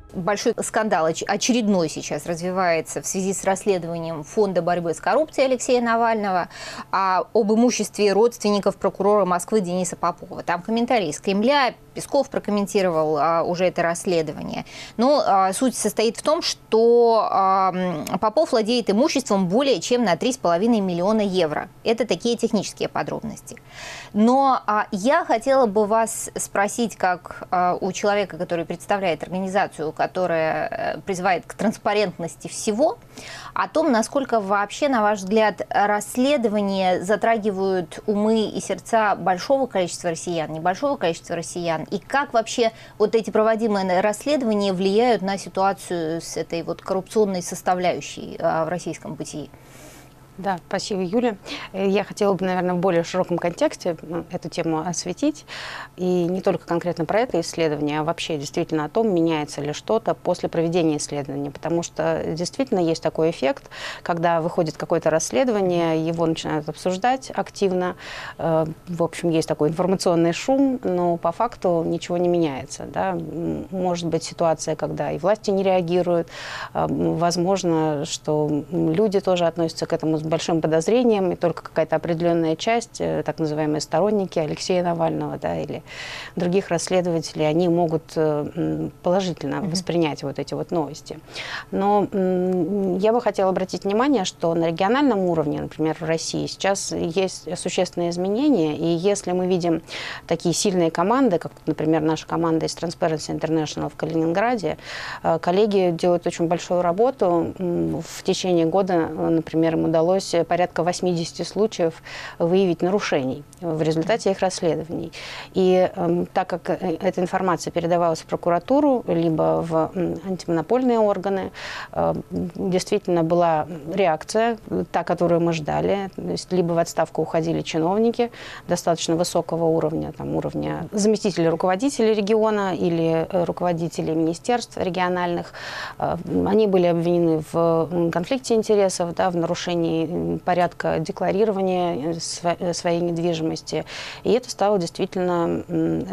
Большой скандал очередной сейчас развивается в связи с расследованием Фонда борьбы с коррупцией Алексея Навального об имуществе родственников прокурора Москвы Дениса Попова. Там комментарии из Кремля, Песков прокомментировал уже это расследование. Но суть состоит в том, что Попов владеет имуществом более чем на 3,5 миллиона евро. Это такие технические подробности. Но я хотела бы вас спросить, как у человека, который представляет организацию, которая призывает к транспарентности всего, о том, насколько вообще, на ваш взгляд, расследования затрагивают умы и сердца большого количества россиян, небольшого количества россиян, и как вообще вот эти проводимые расследования влияют на ситуацию с этой вот коррупционной составляющей в российском бытии? Да, спасибо, Юля. Я хотела бы, наверное, в более широком контексте эту тему осветить. И не только конкретно про это исследование, а вообще действительно о том, меняется ли что-то после проведения исследования. Потому что действительно есть такой эффект, когда выходит какое-то расследование, его начинают обсуждать активно. В общем, есть такой информационный шум, но по факту ничего не меняется. Да? Может быть ситуация, когда и власти не реагируют. Возможно, что люди тоже относятся к этому с большим подозрением, и только какая-то определенная часть, так называемые сторонники Алексея Навального, да, или других расследователей, они могут положительно воспринять вот эти вот новости. Но я бы хотела обратить внимание, что на региональном уровне, например, в России, сейчас есть существенные изменения, и если мы видим такие сильные команды, как, например, наша команда из Transparency International в Калининграде, коллеги делают очень большую работу. В течение года, например, им удалось порядка 80 случаев выявить нарушений в результате их расследований. И так как эта информация передавалась в прокуратуру, либо в антимонопольные органы, действительно была реакция, та, которую мы ждали. То есть либо в отставку уходили чиновники достаточно высокого уровня, там, уровня заместителей руководителей региона или руководителей министерств региональных. Они были обвинены в конфликте интересов, да, в нарушении порядка декларирования своей недвижимости. И это стало действительно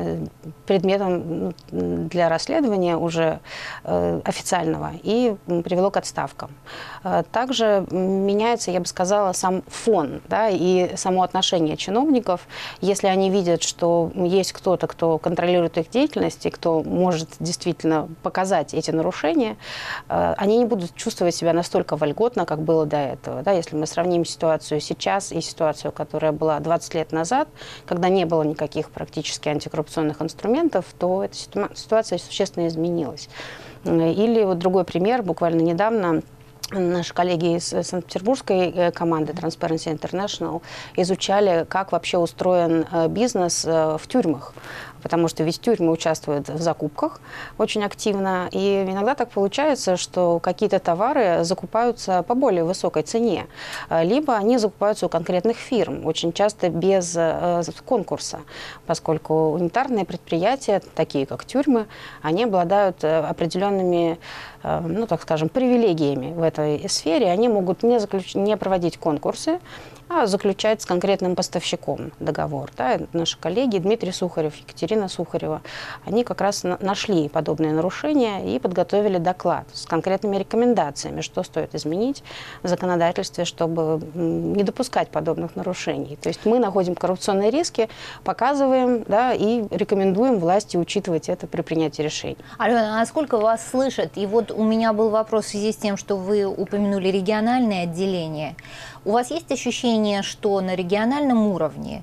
предметом для расследования уже официального и привело к отставкам. Также меняется, я бы сказала, сам фон, да, и само отношение чиновников. Если они видят, что есть кто-то, кто контролирует их деятельность и кто может действительно показать эти нарушения, они не будут чувствовать себя настолько вольготно, как было до этого. Да, если мы сравним ситуацию сейчас и ситуацию, которая была 20 лет назад, когда не было никаких практически антикоррупционных инструментов, то эта ситуация существенно изменилась. Или вот другой пример, буквально недавно наши коллеги из санкт-петербургской команды Transparency International изучали, как вообще устроен бизнес в тюрьмах. Потому что ведь тюрьмы участвуют в закупках очень активно. И иногда так получается, что какие-то товары закупаются по более высокой цене. Либо они закупаются у конкретных фирм, очень часто без конкурса. Поскольку унитарные предприятия, такие как тюрьмы, они обладают определенными, ну так скажем, привилегиями в этой сфере. Они могут не проводить конкурсы, а заключать с конкретным поставщиком договор. Да, наши коллеги Дмитрий Сухарев, Екатерина Сухарева, они как раз нашли подобные нарушения и подготовили доклад с конкретными рекомендациями, что стоит изменить в законодательстве, чтобы не допускать подобных нарушений. То есть мы находим коррупционные риски, показываем, да, и рекомендуем власти учитывать это при принятии решений. Алена, а насколько вас слышат? И вот у меня был вопрос в связи с тем, что вы упомянули региональное отделение. У вас есть ощущение, что на региональном уровне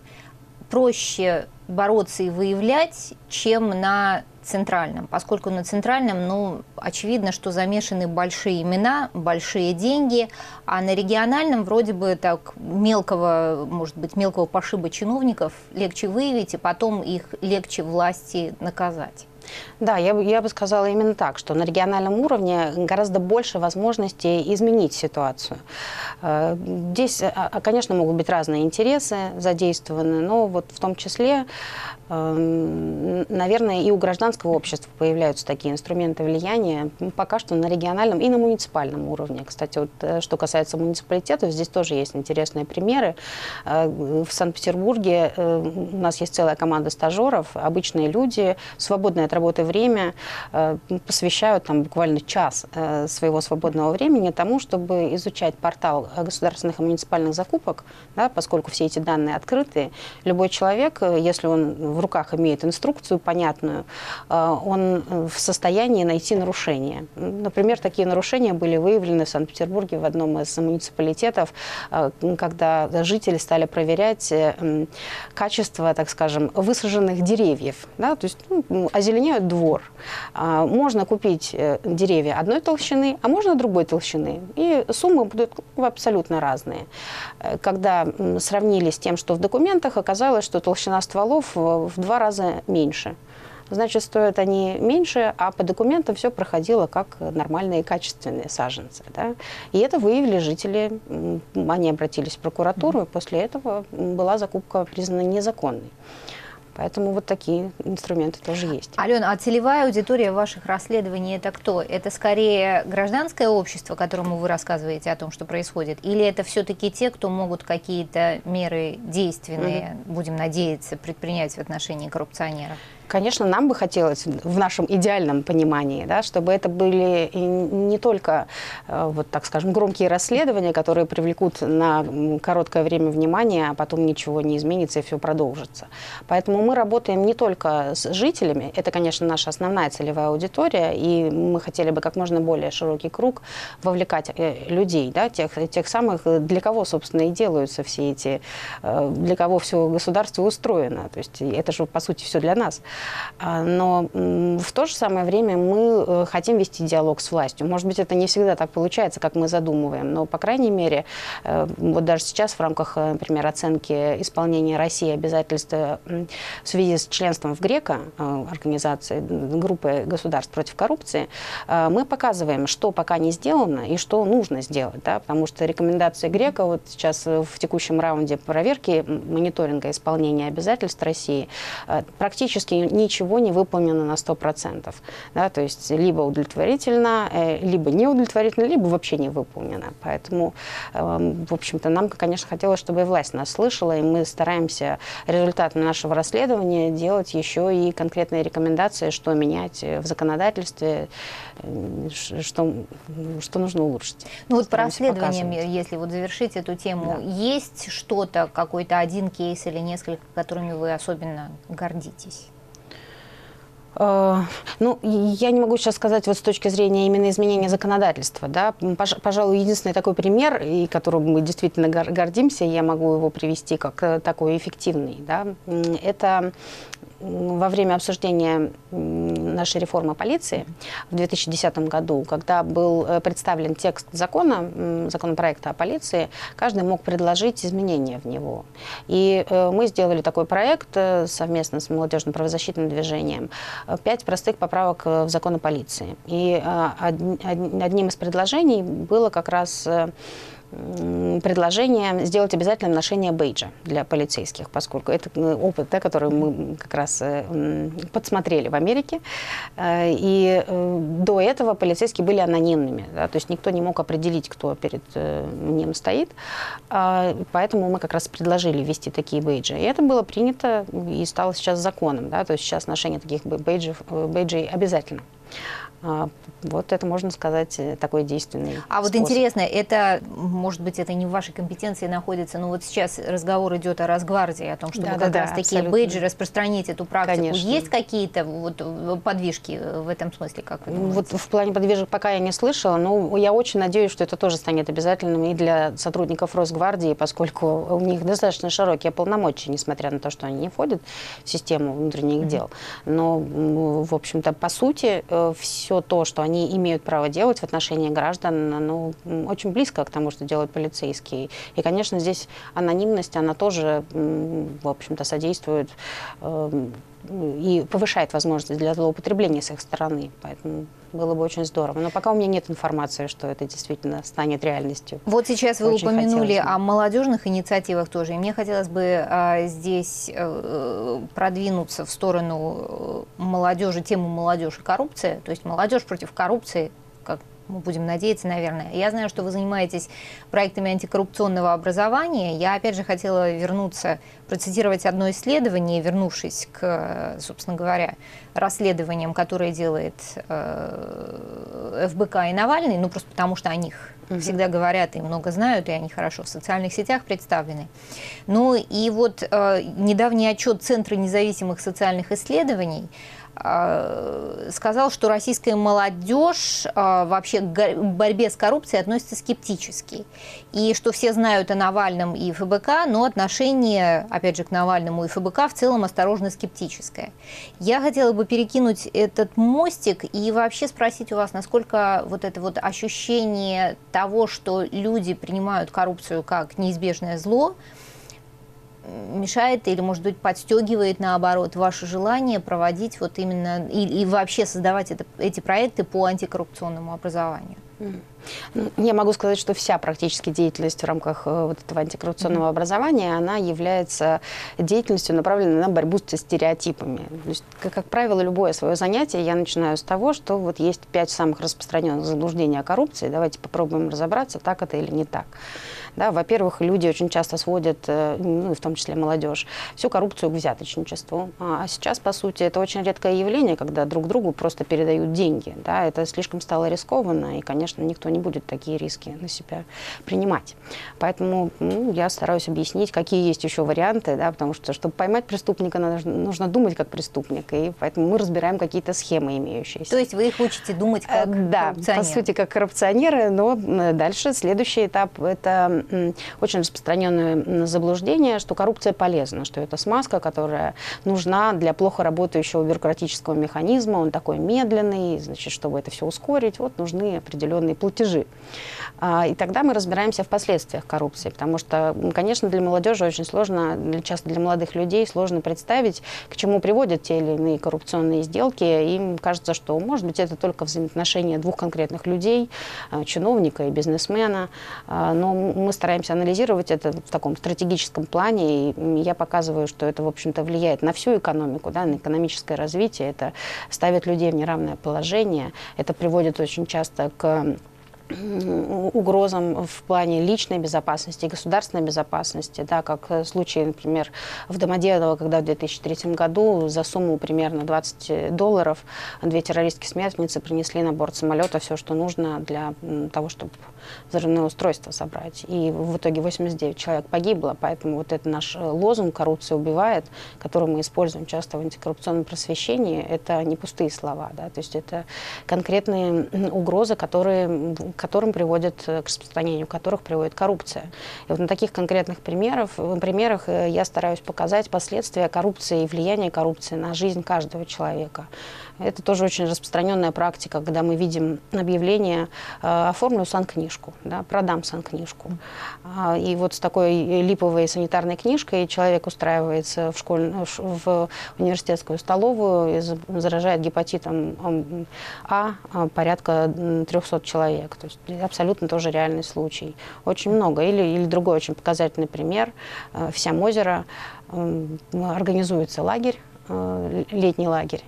проще бороться и выявлять, чем на центральном? Поскольку на центральном, ну, очевидно, что замешаны большие имена, большие деньги, а на региональном вроде бы так мелкого, может быть, мелкого пошиба чиновников легче выявить, и потом их легче власти наказать. Да, я бы сказала именно так, что на региональном уровне гораздо больше возможностей изменить ситуацию. Здесь, конечно, могут быть разные интересы задействованы, но вот в том числе наверное, и у гражданского общества появляются такие инструменты влияния, пока что на региональном и на муниципальном уровне. Кстати, вот, что касается муниципалитетов, здесь тоже есть интересные примеры. В Санкт-Петербурге у нас есть целая команда стажеров, обычные люди, свободное от работы время посвящают там буквально час своего свободного времени тому, чтобы изучать портал государственных и муниципальных закупок, да, поскольку все эти данные открытые. Любой человек, если он в руках имеет инструкцию понятную, он в состоянии найти нарушения. Например, такие нарушения были выявлены в Санкт-Петербурге в одном из муниципалитетов, когда жители стали проверять качество, так скажем, высаженных деревьев. Да? То есть озеленяют двор. Можно купить деревья одной толщины, а можно другой толщины. И суммы будут абсолютно разные. Когда сравнили с тем, что в документах, оказалось, что толщина стволов в 2 раза меньше. Значит, стоят они меньше, а по документам все проходило как нормальные качественные саженцы. Да? И это выявили жители. Они обратились в прокуратуру, и после этого была закупка признана незаконной. Поэтому вот такие инструменты тоже есть. Алена, а целевая аудитория ваших расследований – это кто? Это скорее гражданское общество, которому вы рассказываете о том, что происходит? Или это все-таки те, кто могут какие-то меры действенные, будем надеяться, предпринять в отношении коррупционеров? Конечно, нам бы хотелось в нашем идеальном понимании, да, чтобы это были не только, вот так скажем, громкие расследования, которые привлекут на короткое время внимания, а потом ничего не изменится и все продолжится. Поэтому мы работаем не только с жителями, это, конечно, наша основная целевая аудитория, и мы хотели бы как можно более широкий круг вовлекать людей, да, тех самых, для кого, собственно, и делаются все эти, для кого все государство устроено. То есть это же, по сути, все для нас. Но в то же самое время мы хотим вести диалог с властью. Может быть, это не всегда так получается, как мы задумываем, но, по крайней мере, вот даже сейчас в рамках, например, оценки исполнения России обязательств в связи с членством в ГРЕКО, организации группы государств против коррупции, мы показываем, что пока не сделано и что нужно сделать. Да? Потому что рекомендации ГРЕКО вот сейчас в текущем раунде проверки мониторинга исполнения обязательств России практически ничего не выполнено на 100%. Да, то есть либо удовлетворительно, либо неудовлетворительно, либо вообще не выполнено. Поэтому, в общем-то, нам, конечно, хотелось, чтобы и власть нас слышала, и мы стараемся результатом нашего расследования делать еще и конкретные рекомендации, что менять в законодательстве, что нужно улучшить. Ну вот по расследованиям, если вот завершить эту тему, да. Есть что-то, какой-то один кейс или несколько, которыми вы особенно гордитесь? Ну, я не могу сейчас сказать вот с точки зрения именно изменения законодательства. Да? Пожалуй, единственный такой пример, и которым мы действительно гордимся, я могу его привести как такой эффективный. Да? Это во время обсуждения нашей реформы полиции в 2010 году, когда был представлен текст законопроекта о полиции, каждый мог предложить изменения в него. И мы сделали такой проект совместно с молодежным правозащитным движением. 5 простых поправок в закон о полиции. И одним из предложений было как раз предложение сделать обязательным ношение бейджа для полицейских, поскольку это опыт, да, который мы как раз подсмотрели в Америке. И до этого полицейские были анонимными, да, то есть никто не мог определить, кто перед ним стоит. Поэтому мы как раз предложили ввести такие бейджи. И это было принято и стало сейчас законом. Да, то есть сейчас ношение таких бейджей обязательно. Вот это, можно сказать, такой действенный А способ. Вот интересно, это, может быть, это не в вашей компетенции находится, но вот сейчас разговор идет о Росгвардии, о том, чтобы как раз такие бейджи распространить эту практику. Конечно. Есть какие-то вот подвижки в этом смысле, как вы думаете? Вот в плане подвижек пока я не слышала, но я очень надеюсь, что это тоже станет обязательным и для сотрудников Росгвардии, поскольку у них достаточно широкие полномочия, несмотря на то, что они не входят в систему внутренних дел. Но, в общем-то, по сути, все то, что они имеют право делать в отношении граждан, ну, очень близко к тому, что делают полицейские. И, конечно, здесь анонимность, она тоже, в общем-то, содействует и повышает возможность для злоупотребления с их стороны. Поэтому было бы очень здорово. Но пока у меня нет информации, что это действительно станет реальностью. Вот сейчас вы Очень упомянули хотелось бы. о молодежных инициативах тоже. И мне хотелось бы здесь продвинуться в сторону молодежи, тему молодежь и коррупция. То есть молодежь против коррупции, как мы будем надеяться, наверное. Я знаю, что вы занимаетесь проектами антикоррупционного образования. Я, опять же, хотела вернуться, процитировать одно исследование, вернувшись к, собственно говоря, расследованиям, которые делает ФБК и Навальный, ну, просто потому что о них всегда говорят и много знают, и они хорошо в социальных сетях представлены. Ну, и вот недавний отчет Центра независимых социальных исследований сказал, что российская молодежь вообще к борьбе с коррупцией относится скептически. И что все знают о Навальном и ФБК, но отношение, опять же, к Навальному и ФБК в целом осторожно скептическое. Я хотела бы перекинуть этот мостик и вообще спросить у вас, насколько вот это вот ощущение того, что люди принимают коррупцию как неизбежное зло, мешает или, может быть, подстегивает, наоборот, ваше желание проводить вот именно и вообще создавать эти проекты по антикоррупционному образованию? Я могу сказать, что вся практически деятельность в рамках вот этого антикоррупционного образования, она является деятельностью, направленной на борьбу с стереотипами. То есть, как правило, любое свое занятие я начинаю с того, что вот есть 5 самых распространенных заблуждений о коррупции. Давайте попробуем разобраться, так это или не так. Да, во-первых, люди очень часто сводят, ну, и в том числе молодежь, всю коррупцию к взяточничеству. А сейчас, по сути, это очень редкое явление, когда друг другу просто передают деньги. Да, это слишком стало рискованно, и, конечно, никто не будет такие риски на себя принимать. Поэтому я стараюсь объяснить, какие есть еще варианты, да, потому что, чтобы поймать преступника, нужно думать как преступник, и поэтому мы разбираем какие-то схемы имеющиеся. То есть вы их учите думать как коррупционеры? Да, по сути, как коррупционеры, но дальше следующий этап – это очень распространенное заблуждение, что коррупция полезна, что это смазка, которая нужна для плохо работающего бюрократического механизма, он такой медленный, значит, чтобы это все ускорить, вот нужны определенные платежи. И тогда мы разбираемся в последствиях коррупции, потому что, конечно, для молодежи очень сложно, часто для молодых людей сложно представить, к чему приводят те или иные коррупционные сделки. Им кажется, что, может быть, это только взаимоотношения двух конкретных людей, чиновника и бизнесмена, но мы стараемся анализировать это в таком стратегическом плане, и я показываю, что это, в общем-то, влияет на всю экономику, да, на экономическое развитие, это ставит людей в неравное положение, это приводит очень часто к угрозам в плане личной безопасности и государственной безопасности, да, как случай, например, в Домодедово, когда в 2003 году за сумму примерно $20 2 террористки-смертницы принесли на борт самолета все, что нужно для того, чтобы взрывное устройство собрать. И в итоге 89 человек погибло, поэтому вот это наш лозунг «Коррупция убивает», который мы используем часто в антикоррупционном просвещении, это не пустые слова, да, то есть это конкретные угрозы, к которым приводит, к распространению которых приводит коррупция. И вот на таких конкретных примерах я стараюсь показать последствия коррупции и влияние коррупции на жизнь каждого человека. Это тоже очень распространенная практика, когда мы видим объявление «оформлю санкнижку», да, «продам санкнижку». И вот с такой липовой санитарной книжкой человек устраивается в университетскую столовую и заражает гепатитом А порядка 300 человек. То есть абсолютно тоже реальный случай. Очень много. Или другой очень показательный пример. В Сямозеро организуется лагерь, летний лагерь.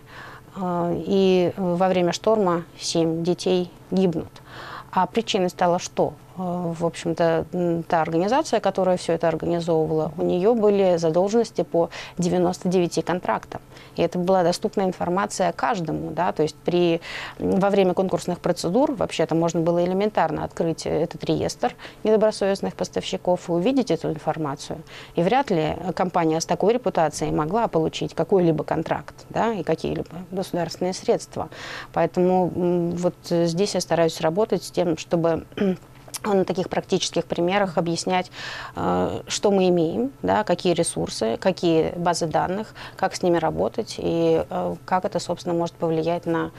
И во время шторма 7 детей гибнут. А причиной стало что? В общем-то, та организация, которая все это организовывала, у нее были задолженности по 99 контрактам. И это была доступная информация каждому. Да? То есть во время конкурсных процедур вообще-то можно было элементарно открыть этот реестр недобросовестных поставщиков и увидеть эту информацию. И вряд ли компания с такой репутацией могла получить какой-либо контракт, да, и какие-либо государственные средства. Поэтому вот здесь я стараюсь работать с тем, чтобы на таких практических примерах объяснять, что мы имеем, да, какие ресурсы, какие базы данных, как с ними работать и как это, собственно, может повлиять на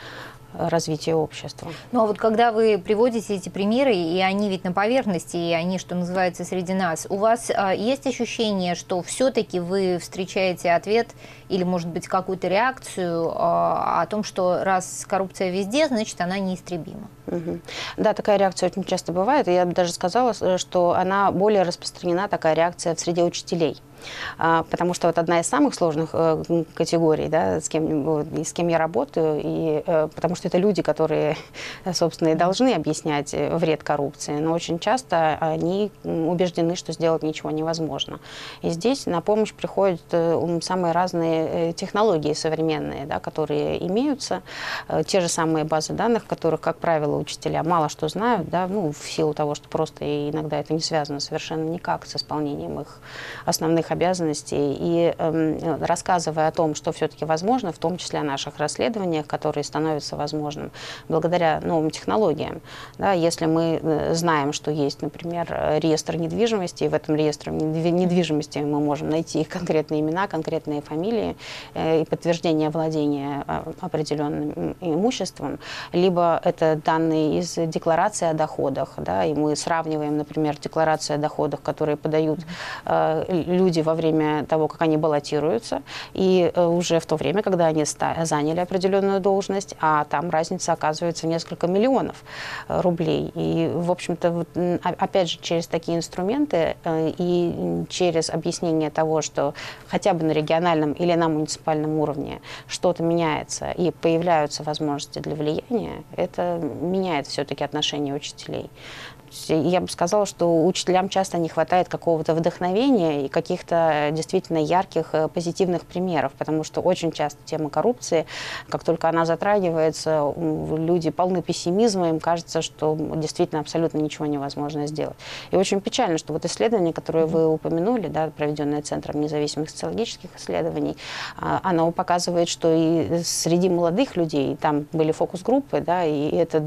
развития общества. Ну а вот когда вы приводите эти примеры, и они ведь на поверхности, и они, что называется, среди нас, у вас есть ощущение, что все-таки вы встречаете ответ или, может быть, какую-то реакцию о том, что раз коррупция везде, значит, она неистребима? Угу. Да, такая реакция очень часто бывает. И я бы даже сказала, что она более распространена, такая реакция в среде учителей. Потому что вот одна из самых сложных категорий, да, с кем я работаю, и, потому что это люди, которые, собственно, и должны объяснять вред коррупции, но очень часто они убеждены, что сделать ничего невозможно. И здесь на помощь приходят самые разные технологии современные, да, которые имеются, те же самые базы данных, в которых, как правило, учителя мало что знают, да, ну, в силу того, что просто иногда это не связано совершенно никак с исполнением их основных обязанностей, и рассказывая о том, что все-таки возможно, в том числе о наших расследованиях, которые становятся возможным благодаря новым технологиям. Да, если мы знаем, что есть, например, реестр недвижимости, и в этом реестре недвижимости мы можем найти их конкретные имена, конкретные фамилии и подтверждение владения определенным имуществом, либо это данные из декларации о доходах, да, и мы сравниваем, например, декларации о доходах, которые подают люди во время того, как они баллотируются, и уже в то время, когда они заняли определенную должность, а там разница оказывается несколько миллионов рублей. И, в общем-то, опять же, через такие инструменты и через объяснение того, что хотя бы на региональном или на муниципальном уровне что-то меняется и появляются возможности для влияния, это меняет все-таки отношение учителей. Я бы сказала, что учителям часто не хватает какого-то вдохновения и каких-то действительно ярких, позитивных примеров, потому что очень часто тема коррупции, как только она затрагивается, люди полны пессимизма, им кажется, что действительно абсолютно ничего невозможно сделать. И очень печально, что вот исследование, которое вы упомянули, да, проведенное Центром независимых социологических исследований, оно показывает, что и среди молодых людей, там были фокус-группы, да, и это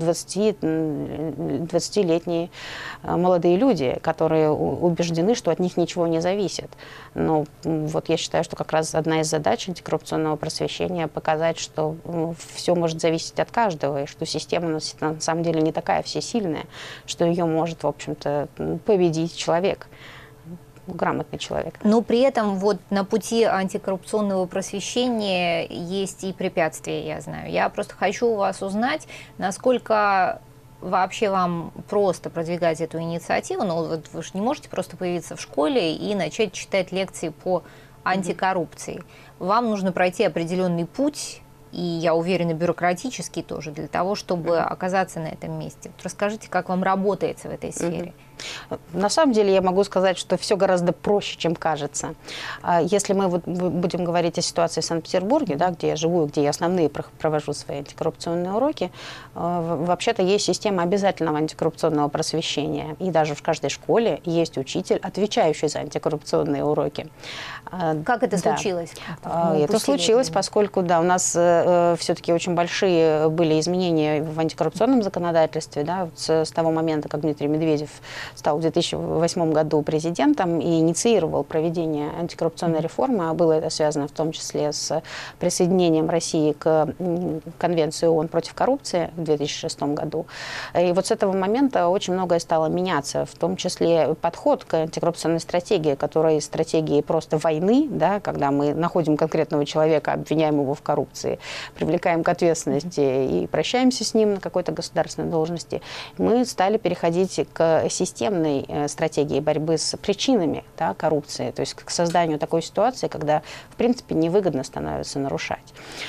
20-летние молодые люди, которые убеждены, что от них ничего не зависит. Но вот я считаю, что как раз одна из задач антикоррупционного просвещения — показать, что все может зависеть от каждого, и что система на самом деле не такая всесильная, что ее может, в общем-то, победить человек. Грамотный человек. Но при этом вот на пути антикоррупционного просвещения есть и препятствия, я знаю. Я просто хочу у вас узнать, насколько вообще вам просто продвигать эту инициативу. Но вот вы же не можете просто появиться в школе и начать читать лекции по антикоррупции. Вам нужно пройти определенный путь, и, я уверена, бюрократический тоже, для того, чтобы оказаться на этом месте. Вот расскажите, как вам работается в этой сфере. На самом деле я могу сказать, что все гораздо проще, чем кажется. Если мы вот будем говорить о ситуации в Санкт-Петербурге, да, где я живу, где я основные провожу свои антикоррупционные уроки, вообще-то есть система обязательного антикоррупционного просвещения. И даже в каждой школе есть учитель, отвечающий за антикоррупционные уроки. Как это случилось? Это случилось, поскольку да, у нас все-таки очень большие были изменения в антикоррупционном законодательстве, да, с того момента, как Дмитрий Медведев стал в 2008 году президентом и инициировал проведение антикоррупционной реформы, а было это связано в том числе с присоединением России к Конвенции ООН против коррупции в 2006 году. И вот с этого момента очень многое стало меняться, в том числе подход к антикоррупционной стратегии, которая стратегии просто войны, да, когда мы находим конкретного человека, обвиняем его в коррупции, привлекаем к ответственности и прощаемся с ним на какой-то государственной должности, мы стали переходить к системной стратегии борьбы с причинами, да, коррупции, то есть к созданию такой ситуации, когда, в принципе, невыгодно становится нарушать.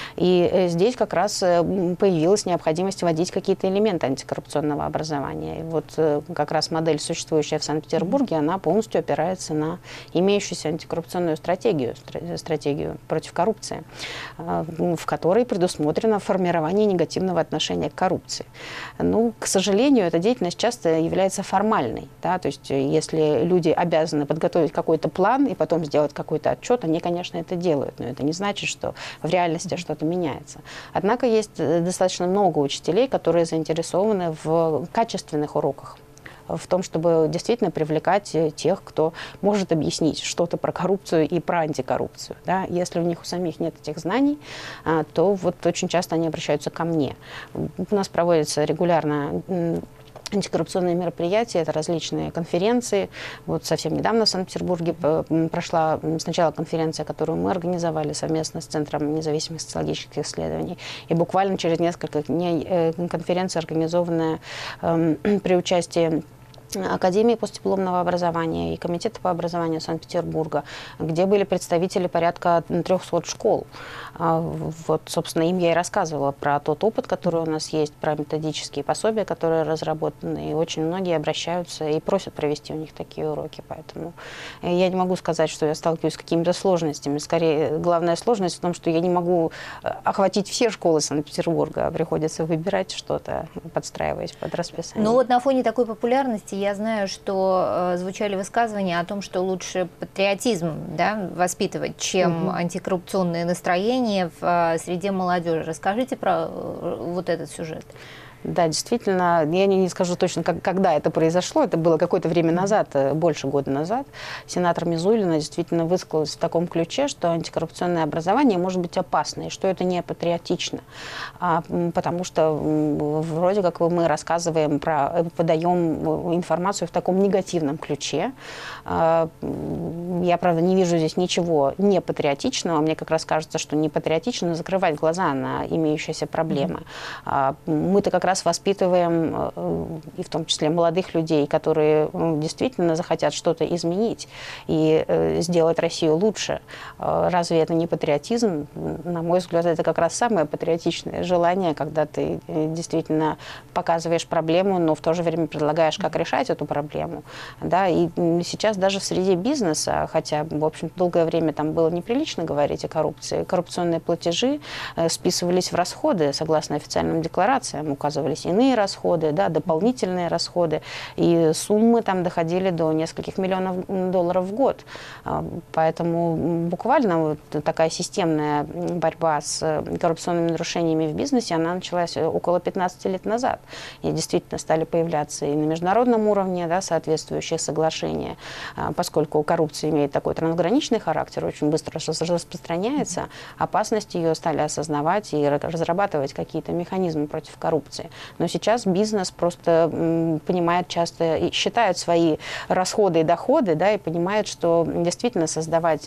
И здесь как раз появилась необходимость вводить какие-то элементы антикоррупционного образования. И вот как раз модель, существующая в Санкт-Петербурге, она полностью опирается на имеющуюся антикоррупционную стратегию против коррупции, в которой предусмотрено формирование негативного отношения к коррупции. Ну, к сожалению, эта деятельность часто является формальной. Да? То есть если люди обязаны подготовить какой-то план и потом сделать какой-то отчет, они, конечно, это делают, но это не значит, что в реальности что-то меняется. Однако есть достаточно много учителей, которые заинтересованы в качественных уроках в том, чтобы действительно привлекать тех, кто может объяснить что-то про коррупцию и про антикоррупцию. Да? Если у них у самих нет этих знаний, то вот очень часто они обращаются ко мне. У нас проводится регулярно антикоррупционные мероприятия, это различные конференции. Вот совсем недавно в Санкт-Петербурге прошла сначала конференция, которую мы организовали совместно с Центром независимых социологических исследований. И буквально через несколько дней конференция, организованная при участии Академии постдипломного образования и Комитета по образованию Санкт-Петербурга, где были представители порядка 300 школ. Вот, собственно, им я и рассказывала про тот опыт, который у нас есть, про методические пособия, которые разработаны. И очень многие обращаются и просят провести у них такие уроки. Поэтому я не могу сказать, что я сталкиваюсь с какими-то сложностями. Скорее, главная сложность в том, что я не могу охватить все школы Санкт-Петербурга, а приходится выбирать что-то, подстраиваясь под расписание. Ну вот на фоне такой популярности я знаю, что звучали высказывания о том, что лучше патриотизм, да, воспитывать, чем антикоррупционные настроения в среде молодежи. Расскажите про вот этот сюжет. Да, действительно, я не скажу точно, когда это произошло, это было какое-то время назад, больше года назад. Сенатор Мизулина действительно высказалась в таком ключе, что антикоррупционное образование может быть опасно, и что это не патриотично. Потому что вроде как мы рассказываем, подаем информацию в таком негативном ключе. Я, правда, не вижу здесь ничего непатриотичного. Мне как раз кажется, что непатриотично закрывать глаза на имеющиеся проблемы. Мы-то как раз воспитываем, и в том числе молодых людей, которые действительно захотят что-то изменить и сделать Россию лучше. Разве это не патриотизм? На мой взгляд, это как раз самое патриотичное желание, когда ты действительно показываешь проблему, но в то же время предлагаешь, как решать эту проблему. Да? И сейчас даже в среде бизнеса, хотя, в общем, долгое время там было неприлично говорить о коррупции, коррупционные платежи списывались в расходы, согласно официальным декларациям, указывались иные расходы, да, дополнительные расходы, и суммы там доходили до нескольких миллионов долларов в год. Поэтому буквально вот такая системная борьба с коррупционными нарушениями в бизнесе, она началась около 15 лет назад. И действительно стали появляться и на международном уровне, да, соответствующие соглашения, поскольку коррупция имеет такой трансграничный характер, очень быстро распространяется, опасность ее стали осознавать и разрабатывать какие-то механизмы против коррупции. Но сейчас бизнес просто понимает часто и считает свои расходы и доходы, да, и понимает, что действительно создавать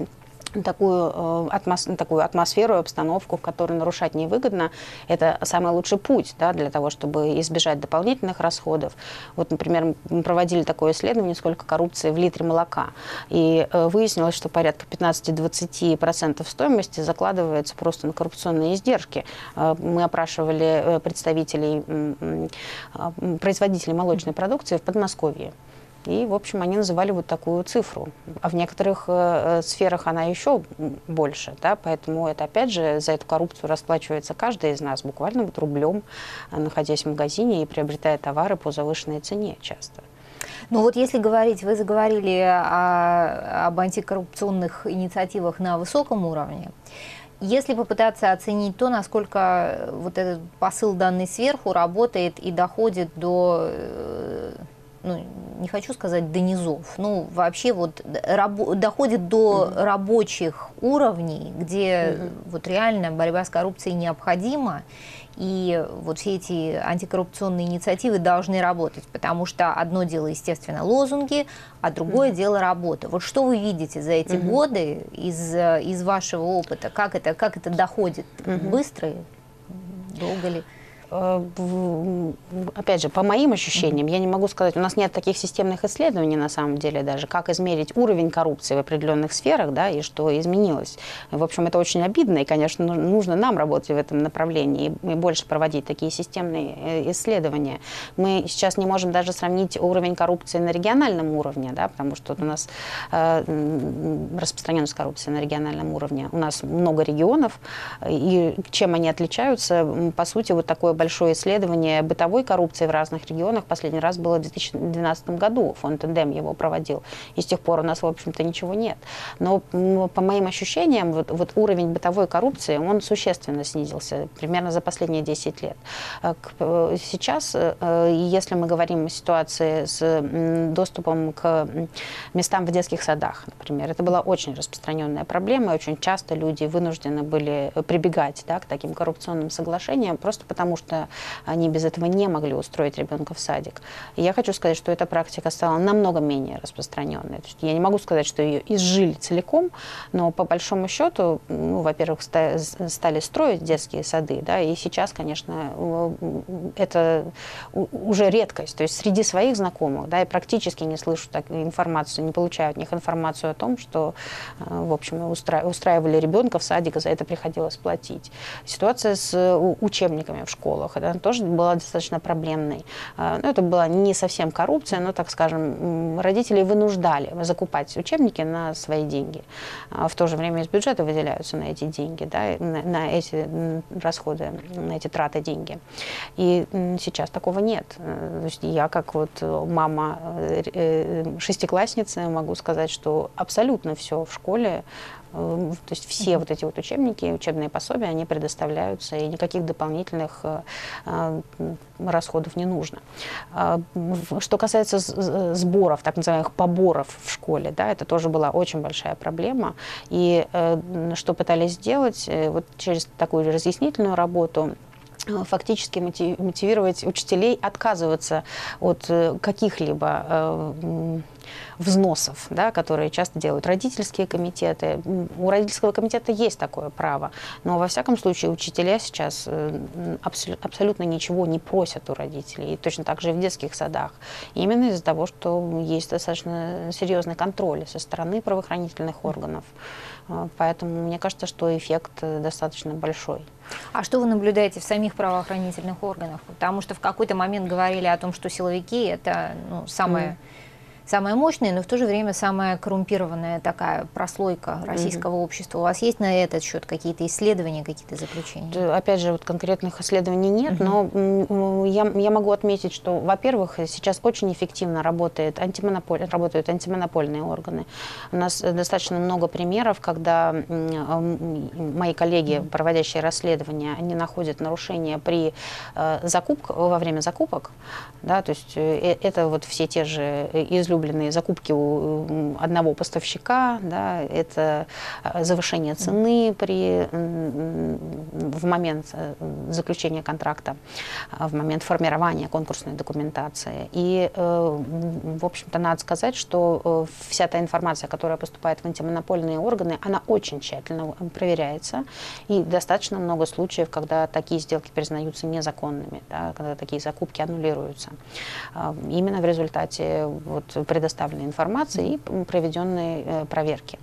такую атмосферу и обстановку, которую нарушать невыгодно, это самый лучший путь, да, для того, чтобы избежать дополнительных расходов. Вот, например, мы проводили такое исследование, сколько коррупции в литре молока. И выяснилось, что порядка 15-20% стоимости закладывается просто на коррупционные издержки. Мы опрашивали производителей молочной продукции в Подмосковье. И, в общем, они называли вот такую цифру. А в некоторых сферах она еще больше, да, поэтому это, опять же, за эту коррупцию расплачивается каждый из нас буквально вот рублем, находясь в магазине и приобретая товары по завышенной цене часто. Ну вот если говорить, вы заговорили об антикоррупционных инициативах на высоком уровне. Если попытаться оценить то, насколько вот этот посыл, данный сверху, работает и доходит до... ну, не хочу сказать до низов, ну, вообще вот доходит до рабочих уровней, где вот реально борьба с коррупцией необходима, и вот все эти антикоррупционные инициативы должны работать, потому что одно дело, естественно, лозунги, а другое дело работа. Вот что вы видите за эти годы из вашего опыта? Как это доходит? Быстро? Долго ли? Опять же, по моим ощущениям, я не могу сказать, у нас нет таких системных исследований на самом деле даже, как измерить уровень коррупции в определенных сферах, да, и что изменилось. В общем, это очень обидно, и, конечно, нужно нам работать в этом направлении и больше проводить такие системные исследования. Мы сейчас не можем даже сравнить уровень коррупции на региональном уровне, да, потому что у нас распространенность коррупции на региональном уровне. У нас много регионов, и чем они отличаются, по сути, вот такое большое большое исследование бытовой коррупции в разных регионах. Последний раз было в 2012 году. Фонд «Эндем» его проводил. И с тех пор у нас, в общем-то, ничего нет. Но по моим ощущениям, вот уровень бытовой коррупции, он существенно снизился примерно за последние 10 лет. Сейчас, если мы говорим о ситуации с доступом к местам в детских садах, например, это была очень распространенная проблема, и очень часто люди вынуждены были прибегать, да, к таким коррупционным соглашениям, просто потому что они без этого не могли устроить ребенка в садик. И я хочу сказать, что эта практика стала намного менее распространенной. То есть я не могу сказать, что ее изжили целиком, но по большому счету, ну, во-первых, стали строить детские сады, да, и сейчас, конечно, это уже редкость. То есть среди своих знакомых, да, я практически не слышу такую информацию, не получаю от них информацию о том, что, в общем, устраивали ребенка в садик, и за это приходилось платить. Ситуация с учебниками в школах, она тоже была достаточно проблемной. Ну, это была не совсем коррупция, но, так скажем, родители вынуждали закупать учебники на свои деньги. В то же время из бюджета выделяются на эти деньги, да, на эти расходы, на эти траты деньги. И сейчас такого нет. То есть я, как вот мама шестиклассницы, могу сказать, что абсолютно все в школе, то есть все вот эти вот учебники, учебные пособия, они предоставляются, и никаких дополнительных расходов не нужно. Что касается сборов, так называемых поборов в школе, да, это тоже была очень большая проблема. И что пытались сделать, вот через такую разъяснительную работу, фактически мотивировать учителей отказываться от каких-либо взносов, да, которые часто делают родительские комитеты. У родительского комитета есть такое право, но во всяком случае учителя сейчас абсолютно ничего не просят у родителей, и точно так же и в детских садах. Именно из-за того, что есть достаточно серьезный контроль со стороны правоохранительных органов. Поэтому мне кажется, что эффект достаточно большой. А что вы наблюдаете в самих правоохранительных органах? Потому что в какой-то момент говорили о том, что силовики – это, ну, самая мощная, но в то же время самая коррумпированная такая прослойка российского общества. У вас есть на этот счет какие-то исследования, какие-то заключения? Опять же, вот конкретных исследований нет, но я могу отметить, что, во-первых, сейчас очень эффективно работают антимонопольные органы. У нас достаточно много примеров, когда мои коллеги, проводящие расследования, они находят нарушения при во время закупок, да, то есть это вот все те же излюбленные закупки у одного поставщика, да, это завышение цены в момент заключения контракта, в момент формирования конкурсной документации. И, в общем-то, надо сказать, что вся та информация, которая поступает в антимонопольные органы, она очень тщательно проверяется, и достаточно много случаев, когда такие сделки признаются незаконными, да, когда такие закупки аннулируются. Именно в результате вот предоставленной информации и проведенной проверки.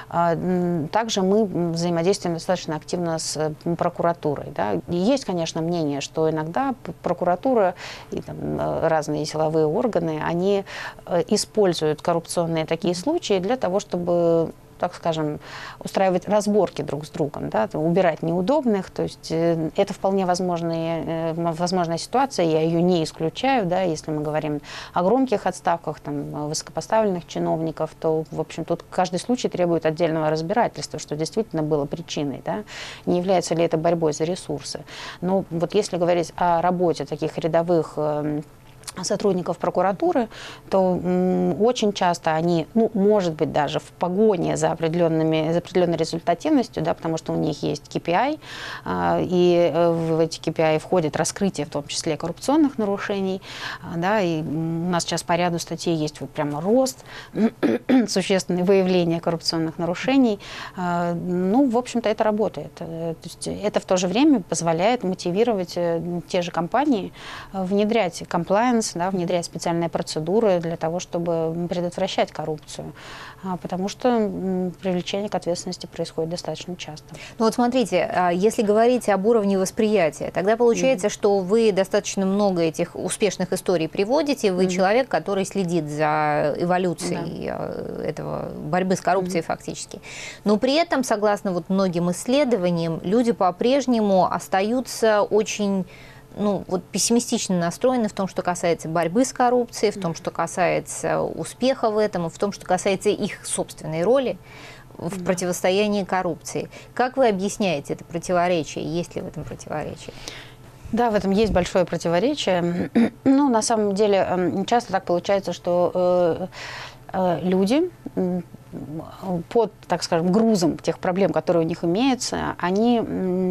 Также мы взаимодействуем достаточно активно с прокуратурой. Да. Есть, конечно, мнение, что иногда прокуратура и разные силовые органы, они используют коррупционные такие случаи для того, чтобы, так скажем, устраивать разборки друг с другом, да, убирать неудобных. То есть это вполне возможная ситуация, я ее не исключаю, да, если мы говорим о громких отставках, высокопоставленных чиновников, то, в общем, тут каждый случай требует отдельного разбирательства, что действительно было причиной, да, не является ли это борьбой за ресурсы. Но вот если говорить о работе таких рядовых сотрудников прокуратуры, то очень часто они, ну, может быть, даже в погоне за определенной результативностью, да, потому что у них есть KPI, и в эти KPI входит раскрытие, в том числе коррупционных нарушений, да, и у нас сейчас по ряду статей есть вот прямо рост, существенное выявление коррупционных нарушений. Ну, в общем-то, это работает. То есть это в то же время позволяет мотивировать те же компании внедрять комплаенс, да, внедрять специальные процедуры для того, чтобы предотвращать коррупцию. Потому что привлечение к ответственности происходит достаточно часто. Ну вот смотрите, если говорить об уровне восприятия, тогда получается, что вы достаточно много этих успешных историй приводите, вы человек, который следит за эволюцией этого борьбы с коррупцией фактически. Но при этом, согласно вот многим исследованиям, люди по-прежнему остаются очень ну, вот пессимистично настроены в том, что касается борьбы с коррупцией, в том, что касается успеха в этом, и в том, что касается их собственной роли в противостоянии коррупции. Как вы объясняете это противоречие? Есть ли в этом противоречие? Да, в этом есть большое противоречие. Ну, на самом деле, часто так получается, что люди под, так скажем, грузом тех проблем, которые у них имеются, они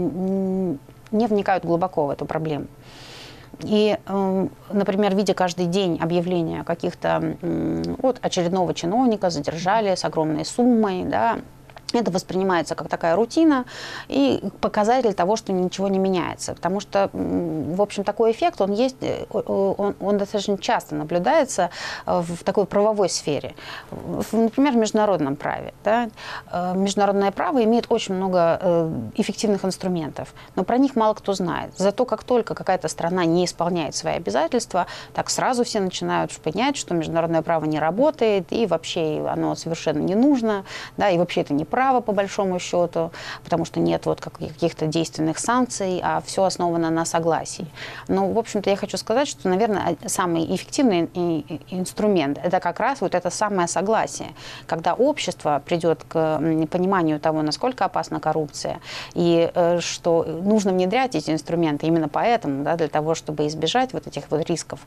не вникают глубоко в эту проблему. И, например, видя каждый день объявления каких-то от очередного чиновника задержали с огромной суммой, да, это воспринимается как такая рутина и показатель того, что ничего не меняется. Потому что, в общем, такой эффект, он есть, он достаточно часто наблюдается в такой правовой сфере. Например, в международном праве. Да? Международное право имеет очень много эффективных инструментов, но про них мало кто знает. Зато как только какая-то страна не исполняет свои обязательства, так сразу все начинают шпынять, что международное право не работает, и вообще оно совершенно не нужно, да, и вообще это не право, по большому счету, потому что нет вот каких-то действенных санкций, а все основано на согласии. Но, в общем-то, я хочу сказать, что, наверное, самый эффективный инструмент – это как раз вот это самое согласие, когда общество придет к пониманию того, насколько опасна коррупция, и что нужно внедрять эти инструменты именно поэтому, да, для того, чтобы избежать вот этих вот рисков.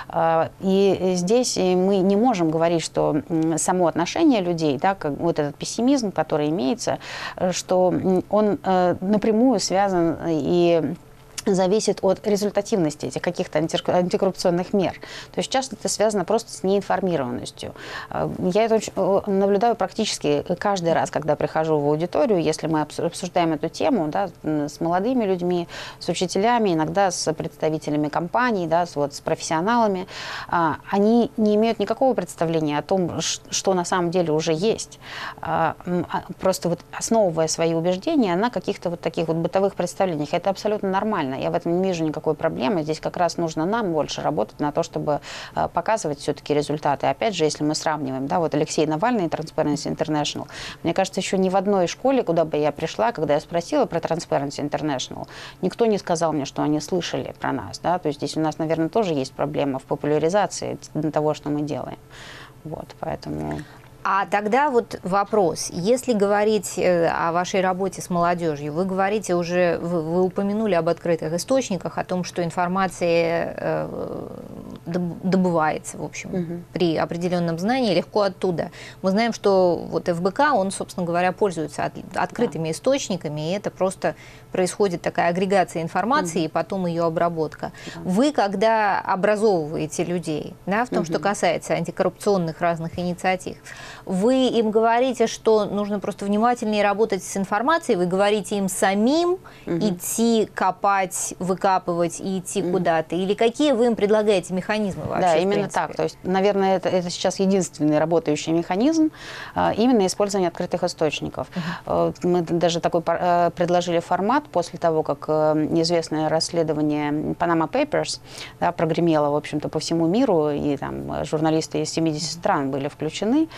И здесь мы не можем говорить, что само отношение людей, да, как вот этот пессимизм, который имеется, что он напрямую связан и зависит от результативности этих каких-то антикоррупционных мер. То есть часто это связано просто с неинформированностью. Я это наблюдаю практически каждый раз, когда прихожу в аудиторию, если мы обсуждаем эту тему, да, с молодыми людьми, с учителями, иногда с представителями компаний, да, с профессионалами. Они не имеют никакого представления о том, что на самом деле уже есть. Просто вот основывая свои убеждения на каких-то вот таких вот бытовых представлениях. Это абсолютно нормально. Я в этом не вижу никакой проблемы. Здесь как раз нужно нам больше работать на то, чтобы показывать все-таки результаты. Опять же, если мы сравниваем, да, вот Алексей Навальный и Transparency International, мне кажется, еще ни в одной школе, куда бы я пришла, когда я спросила про Transparency International, никто не сказал мне, что они слышали про нас. Да? То есть здесь у нас, наверное, тоже есть проблема в популяризации того, что мы делаем. Вот, поэтому... А тогда вот вопрос. Если говорить о вашей работе с молодежью, вы говорите уже, вы упомянули об открытых источниках, о том, что информация добывается, в общем, при определенном знании легко оттуда. Мы знаем, что вот ФБК, он, собственно говоря, пользуется открытыми источниками, и это просто происходит такая агрегация информации и потом ее обработка. Вы, когда образовываете людей, да, в том, что касается антикоррупционных разных инициатив, вы им говорите, что нужно просто внимательнее работать с информацией, вы говорите им самим идти копать, выкапывать и идти куда-то? Или какие вы им предлагаете механизмы вообще? Да, именно так. То есть, наверное, это сейчас единственный работающий механизм, именно использование открытых источников. Мы даже такой предложили формат после того, как известное расследование Panama Papers, да, прогремело, в общем-то, по всему миру, и там журналисты из 70 стран были включены,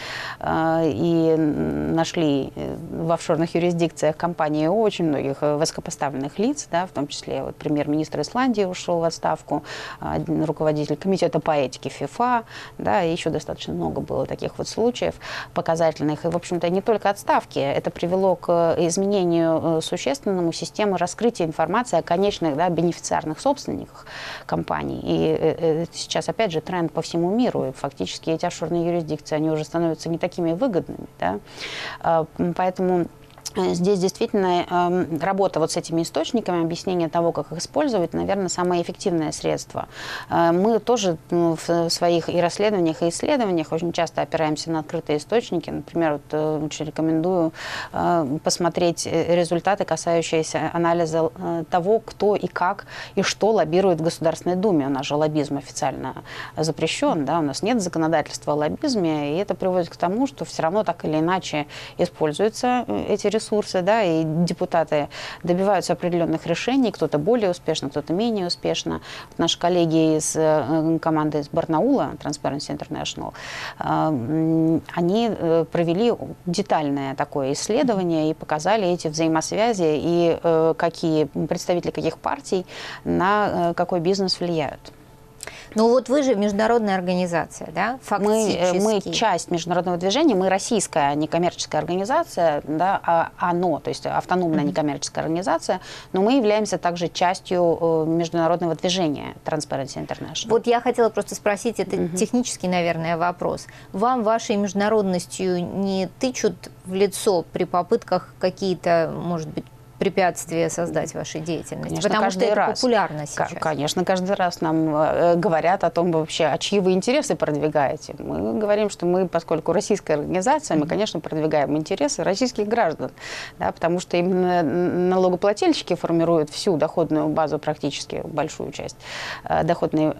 и нашли в офшорных юрисдикциях компании очень многих высокопоставленных лиц, да, в том числе вот, премьер-министр Исландии ушел в отставку, руководитель комитета по этике ФИФА, да, и еще достаточно много было таких вот случаев показательных. И, в общем-то, не только отставки, это привело к изменению существенному системы раскрытия информации о конечных, да, бенефициарных собственниках компаний. И это сейчас, опять же, тренд по всему миру. И фактически эти офшорные юрисдикции, они уже становятся не такими выгодными. Да? Поэтому здесь действительно работа вот с этими источниками, объяснение того, как их использовать, наверное, самое эффективное средство. Мы тоже в своих и расследованиях, и исследованиях очень часто опираемся на открытые источники. Например, вот очень рекомендую посмотреть результаты, касающиеся анализа того, кто и как и что лоббирует в Государственной Думе. У нас же лоббизм официально запрещен, да? У нас нет законодательства о лоббизме, и это приводит к тому, что все равно так или иначе используются эти ресурсы, ресурсы, да, и депутаты добиваются определенных решений, кто-то более успешно, кто-то менее успешно. Наши коллеги из команды из Барнаула, Transparency International, они провели детальное такое исследование и показали эти взаимосвязи и какие представители каких партий на какой бизнес влияют. Ну вот вы же международная организация, да, фактически. Мы часть международного движения, мы российская некоммерческая организация, да, то есть автономная некоммерческая организация, но мы являемся также частью международного движения Transparency International. Вот я хотела просто спросить, это технический, наверное, вопрос. Вам вашей международностью не тычут в лицо при попытках какие-то, может быть, препятствия создать вашей деятельности? Конечно, потому что это раз. популярно сейчас. Конечно, каждый раз нам говорят о том вообще, а чьи вы интересы продвигаете. Мы говорим, что мы, поскольку российская организация, мы, конечно, продвигаем интересы российских граждан, да, потому что именно налогоплательщики формируют всю доходную базу, практически большую часть доходной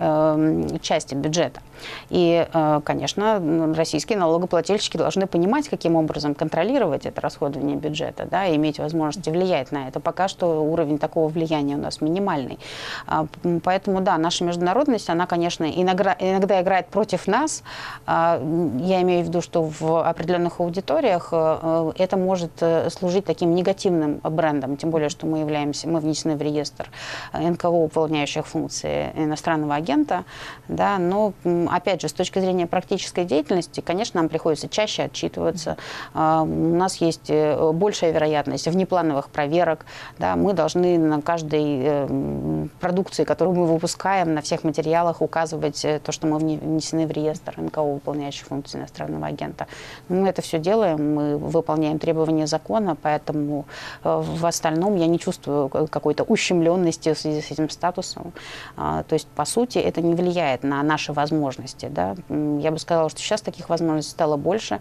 части бюджета. И, конечно, российские налогоплательщики должны понимать, каким образом контролировать это расходование бюджета, да, и иметь возможность влиять на это. Пока что уровень такого влияния у нас минимальный. Поэтому, да, наша международность, она, конечно, иногда играет против нас. Я имею в виду, что в определенных аудиториях это может служить таким негативным брендом, тем более, что мы внесены в реестр НКО, выполняющих функции иностранного агента, да, но, опять же, с точки зрения практической деятельности, конечно, нам приходится чаще отчитываться. У нас есть большая вероятность внеплановых проверок. Да, мы должны на каждой продукции, которую мы выпускаем, на всех материалах указывать то, что мы внесены в реестр НКО, выполняющих функции иностранного агента. Мы это все делаем, мы выполняем требования закона, поэтому в остальном я не чувствую какой-то ущемленности в связи с этим статусом. То есть, по сути, это не влияет на наши возможности. Да. Я бы сказала, что сейчас таких возможностей стало больше.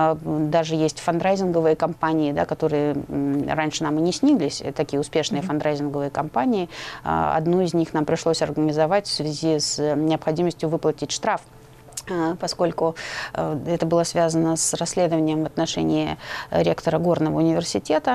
Даже есть фандрайзинговые компании, да, которые раньше нам и не снились, такие успешные фандрайзинговые компании. Одну из них нам пришлось организовать в связи с необходимостью выплатить штраф, поскольку это было связано с расследованием в отношении ректора Горного университета,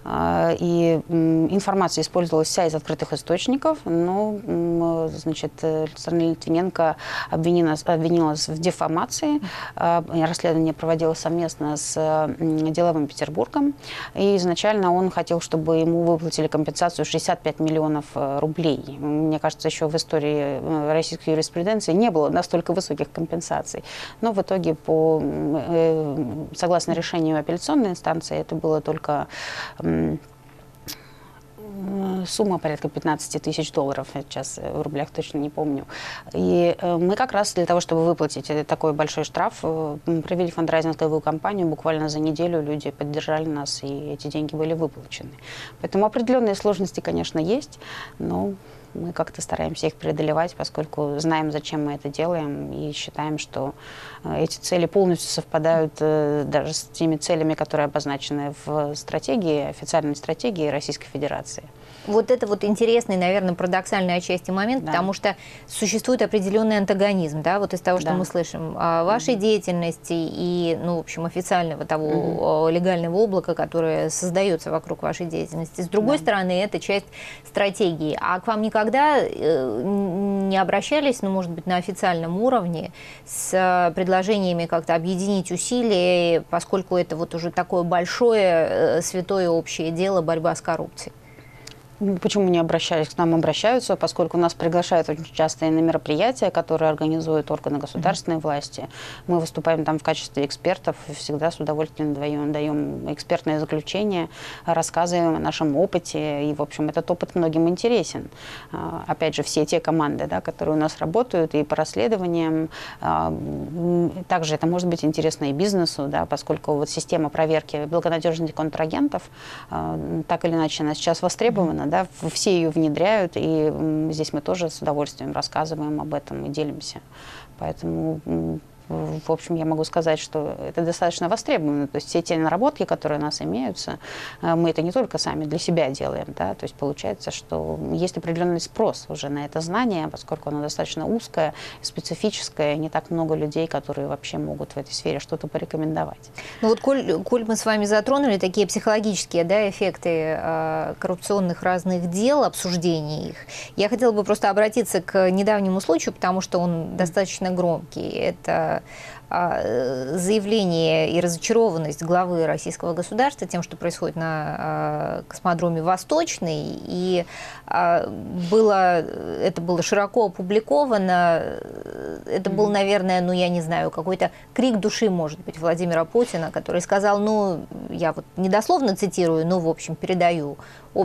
и информация использовалась вся из открытых источников, но, значит, Александра Литвиненко обвинилась в дефамации. Расследование проводилось совместно с деловым Петербургом, и изначально он хотел, чтобы ему выплатили компенсацию 65 миллионов рублей. Мне кажется, еще в истории российской юриспруденции не было настолько высоких компенсаций. Но в итоге, согласно решению апелляционной инстанции, это было только сумма порядка 15 тысяч долларов, я сейчас в рублях точно не помню. И мы как раз для того, чтобы выплатить такой большой штраф, провели фандрайзинговую кампанию. Буквально за неделю люди поддержали нас, и эти деньги были выплачены. Поэтому определенные сложности, конечно, есть, но мы как-то стараемся их преодолевать, поскольку знаем, зачем мы это делаем, и считаем, что эти цели полностью совпадают даже с теми целями, которые обозначены в стратегии, официальной стратегии Российской Федерации. Вот это вот интересный, наверное, парадоксальный отчасти момент, да. Потому что существует определенный антагонизм, да, вот из того, что мы слышим о вашей деятельности и, ну, в общем, официального того легального облака, которое создается вокруг вашей деятельности. С другой стороны, это часть стратегии. А к вам никогда не обращались, ну, может быть, на официальном уровне с предложениями как-то объединить усилия, поскольку это вот уже такое большое, святое общее дело, борьба с коррупцией? Почему не обращались? К нам обращаются, поскольку нас приглашают очень часто и на мероприятия, которые организуют органы государственной власти. Мы выступаем там в качестве экспертов, и всегда с удовольствием даем экспертное заключение, рассказываем о нашем опыте, и, в общем, этот опыт многим интересен. Опять же, все те команды, да, которые у нас работают и по расследованиям, также это может быть интересно и бизнесу, да, поскольку вот система проверки благонадежности контрагентов, так или иначе, она сейчас востребована. Да, все ее внедряют, и здесь мы тоже с удовольствием рассказываем об этом и делимся. Поэтому в общем, я могу сказать, что это достаточно востребовано. То есть все те наработки, которые у нас имеются, мы это не только сами для себя делаем, да, то есть получается, что есть определенный спрос уже на это знание, поскольку оно достаточно узкое, специфическое, не так много людей, которые вообще могут в этой сфере что-то порекомендовать. Ну вот, коль мы с вами затронули такие психологические, да, эффекты коррупционных разных дел, обсуждения их, я хотела бы просто обратиться к недавнему случаю, потому что он достаточно громкий. Это заявление и разочарованность главы российского государства тем, что происходит на космодроме Восточный. И это было широко опубликовано. Это был, наверное, ну я не знаю, какой-то крик души, может быть, Владимира Путина, который сказал, ну, я вот недословно цитирую, но, в общем, передаю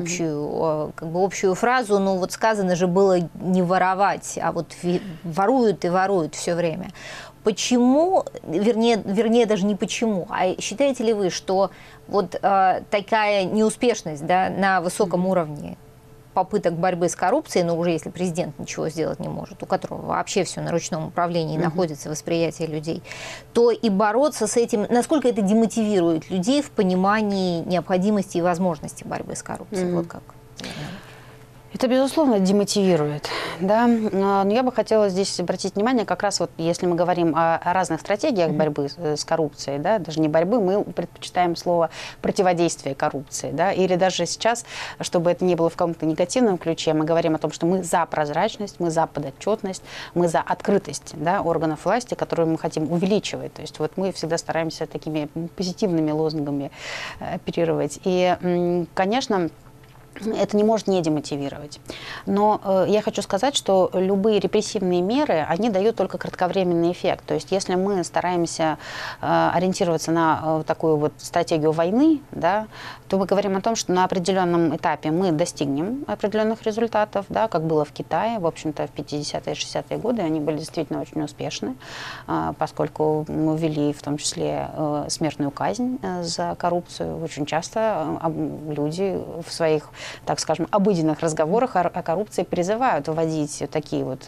общую фразу, ну вот сказано же было не воровать, а вот воруют и воруют все время. Почему, вернее даже не почему, а считаете ли вы, что вот такая неуспешность, да, на высоком уровне попыток борьбы с коррупцией, но уже если президент ничего сделать не может, у которого вообще все на ручном управлении находится, восприятие людей, то и бороться с этим, насколько это демотивирует людей в понимании необходимости и возможности борьбы с коррупцией? Вот как. Это, безусловно, демотивирует, да. Но я бы хотела здесь обратить внимание, как раз вот, если мы говорим о разных стратегиях борьбы с коррупцией, да, даже не борьбы, мы предпочитаем слово противодействие коррупции, да, или даже сейчас, чтобы это не было в каком-то негативном ключе, мы говорим о том, что мы за прозрачность, мы за подотчетность, мы за открытость, да, органов власти, которые мы хотим увеличивать. То есть вот мы всегда стараемся такими позитивными лозунгами оперировать. И, конечно, это не может не демотивировать. Но я хочу сказать, что любые репрессивные меры, они дают только кратковременный эффект. То есть если мы стараемся ориентироваться на такую вот стратегию войны, да, то мы говорим о том, что на определенном этапе мы достигнем определенных результатов, да, как было в Китае. В общем-то, в 50-е и 60-е годы они были действительно очень успешны, поскольку мы ввели в том числе смертную казнь за коррупцию. Очень часто люди в своих, так скажем, обыденных разговорах о коррупции призывают вводить такие вот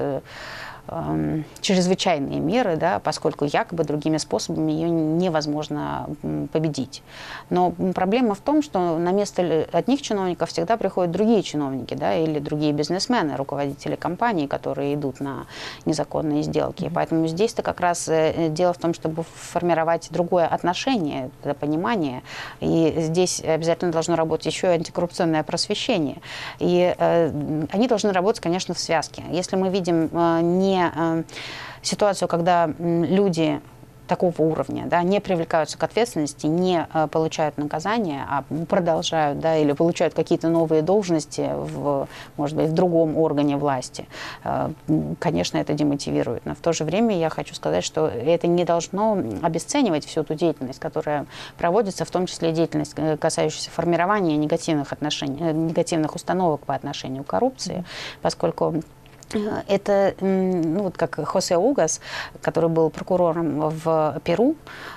чрезвычайные меры, да, поскольку якобы другими способами ее невозможно победить. Но проблема в том, что на место одних чиновников всегда приходят другие чиновники, да, или другие бизнесмены, руководители компаний, которые идут на незаконные сделки. Поэтому здесь-то как раз дело в том, чтобы формировать другое отношение, это понимание. И здесь обязательно должно работать еще и антикоррупционное просвещение. И они должны работать, конечно, в связке. Если мы видим не ситуацию, когда люди такого уровня, да, не привлекаются к ответственности, не получают наказания, а продолжают, да, или получают какие-то новые должности, может быть, в другом органе власти, конечно, это демотивирует. Но в то же время я хочу сказать, что это не должно обесценивать всю ту деятельность, которая проводится, в том числе деятельность, касающаяся формирования негативных отношений, негативных установок по отношению к коррупции, поскольку это, ну, вот как Хосе Угас, который был прокурором в Перу,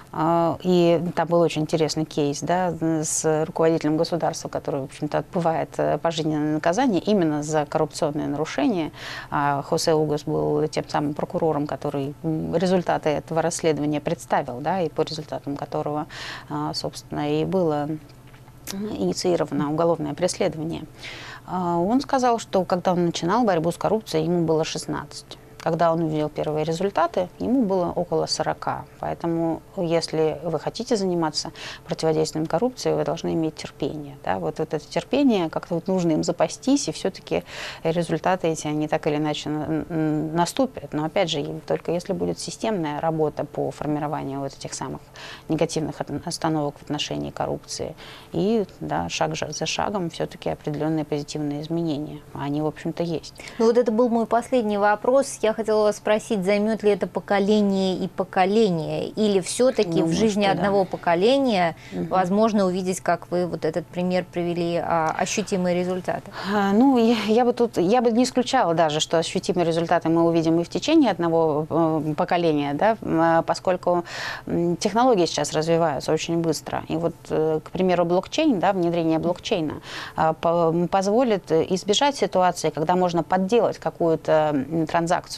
и там был очень интересный кейс, да, с руководителем государства, который, в общем-то, отбывает пожизненное наказание именно за коррупционные нарушения. Хосе Угас был тем самым прокурором, который результаты этого расследования представил, да, и по результатам которого, собственно, и было инициировано уголовное преследование. Он сказал, что когда он начинал борьбу с коррупцией, ему было 16. Когда он увидел первые результаты, ему было около 40. Поэтому, если вы хотите заниматься противодействием коррупции, вы должны иметь терпение. Да? Вот это терпение, как-то вот нужно им запастись, и все-таки результаты эти, они так или иначе наступят. Но, опять же, только если будет системная работа по формированию вот этих самых негативных остановок в отношении коррупции, и, да, шаг за шагом все-таки определенные позитивные изменения. Они, в общем-то, есть. Ну вот это был мой последний вопрос. Я хотела вас спросить, займет ли это поколение и поколение, или все-таки в жизни одного поколения возможно увидеть, как вы вот этот пример привели, ощутимые результаты? Ну, я бы не исключала даже, что ощутимые результаты мы увидим и в течение одного поколения, да, поскольку технологии сейчас развиваются очень быстро. И вот, к примеру, блокчейн, да, внедрение блокчейна позволит избежать ситуации, когда можно подделать какую-то транзакцию,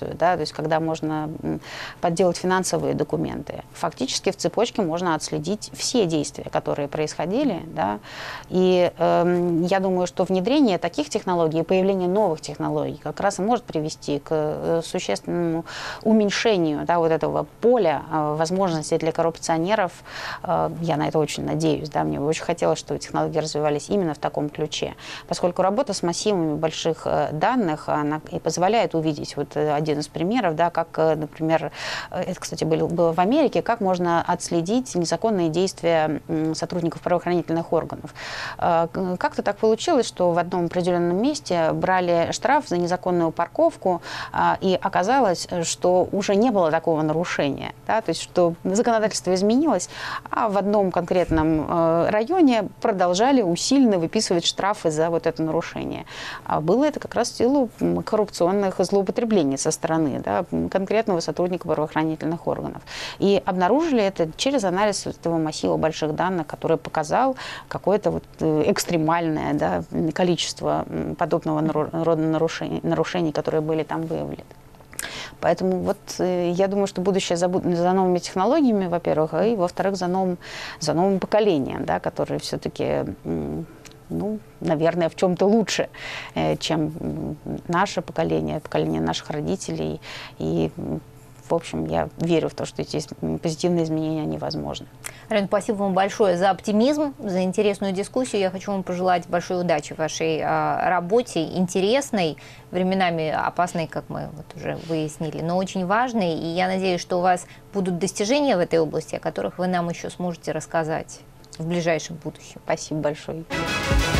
информацию, да, то есть когда можно подделать финансовые документы. Фактически в цепочке можно отследить все действия, которые происходили, да, и я думаю, что внедрение таких технологий и появление новых технологий как раз и может привести к существенному уменьшению, да, вот этого поля возможностей для коррупционеров. Я на это очень надеюсь, да, мне бы очень хотелось, чтобы технологии развивались именно в таком ключе, поскольку работа с массивами больших данных, она и позволяет увидеть, вот один из примеров, да, как, например, это, кстати, было в Америке, как можно отследить незаконные действия сотрудников правоохранительных органов. Как-то так получилось, что в одном определенном месте брали штраф за незаконную парковку, и оказалось, что уже не было такого нарушения, да, то есть что законодательство изменилось, а в одном конкретном районе продолжали усиленно выписывать штрафы за вот это нарушение. А было это как раз в силу коррупционных злоупотреблений со стороны, да, конкретного сотрудника правоохранительных органов. И обнаружили это через анализ этого массива больших данных, который показал какое-то вот экстремальное, да, количество подобного рода нарушений, которые были там выявлены. Поэтому вот я думаю, что будущее за новыми технологиями, во-первых, и, во-вторых, за новым поколением, да, которые все-таки, ну, наверное, в чем-то лучше, чем наше поколение наших родителей. И, в общем, я верю в то, что эти позитивные изменения, они возможны. Алена, спасибо вам большое за оптимизм, за интересную дискуссию. Я хочу вам пожелать большой удачи в вашей работе, интересной, временами опасной, как мы вот уже выяснили, но очень важной. И я надеюсь, что у вас будут достижения в этой области, о которых вы нам еще сможете рассказать в ближайшем будущем. Спасибо большое.